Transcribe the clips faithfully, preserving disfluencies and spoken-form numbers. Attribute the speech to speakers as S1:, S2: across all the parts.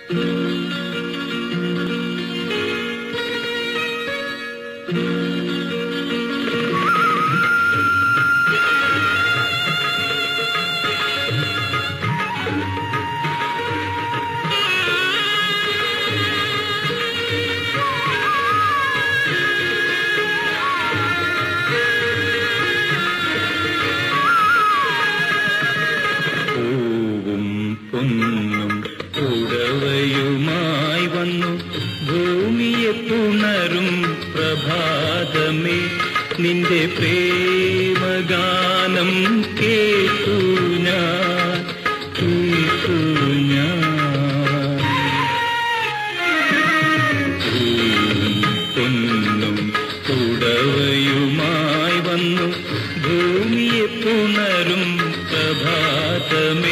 S1: പൊന്നും ഉടവയുമായി വന്നു ഭൂമിയെ പുണരും പ്രഭാതമേ, നിന്റെ പ്രേമഗാനം കേട്ടു ഞാൻ കേട്ടു ഞാൻ. പൊന്നും ഉടവയുമായി വന്നു ഭൂമിയെ പുണരും പ്രഭാതമേ,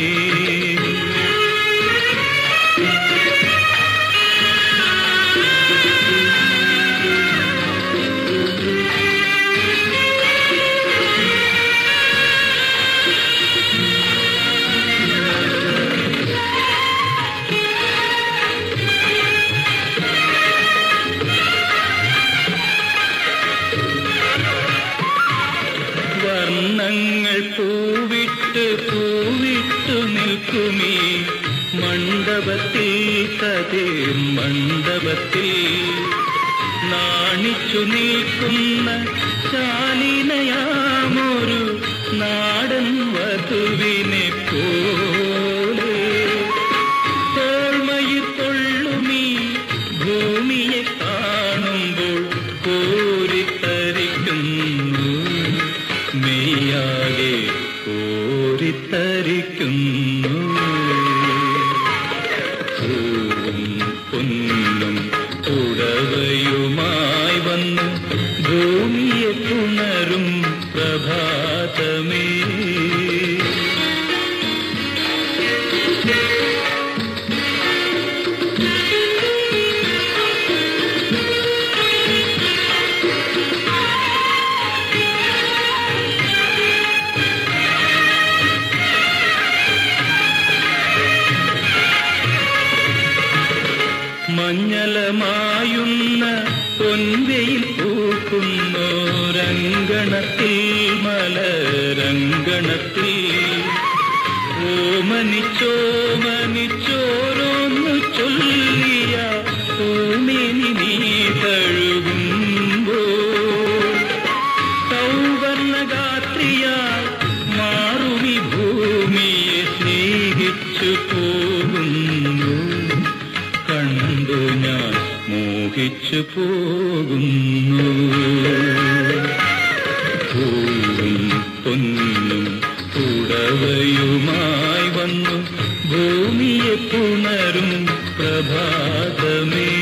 S1: വർണ്ണങ്ങൾ പൂവിട്ട് പൂവിട്ടു നിൽക്കുമീ മണ്ഡപത്തിൽ, കതിർ മണ്ഡപത്തിൽ നാണിച്ചു നിൽക്കുന്ന ശാലിനയാമൊരു നാടൻ വധുവിനെ പോലെ തോൾമയിൽ കൊള്ളുമീ ഭൂമിയെ കാണുമ്പോൾ കോരിത്തരിക്കുന്നു, മെയ്യാകെ കോരിത്തരിക്കുന്നു. പൊന്നും ഉടവയുമായി വന്നു ഭൂമിയെ പുണരും പ്രഭാതമേ. മഞ്ഞളമായുന്ന പൊൻവെയിൽ പൂക്കുന്നോരങ്കണത്തിൽ, മലരങ്കണത്തിൽ ഓമനിച്ചോമനിച്ചോരോന്നു ചൊല്ലിയ പൂമേനി നീ തഴുകുമ്പോൾ സൗവർണഗാത്രിയായി മാറുമി ഭൂമിയെ സ്നേഹിച്ചു പോകുന്നു, കണ്ടു ഞാൻ മോഹിച്ചു പോകുന്നു. പൂവും പൊന്നും ഉടവയുമായി വന്നു ഭൂമിയെ പുണരും പ്രഭാതമേ.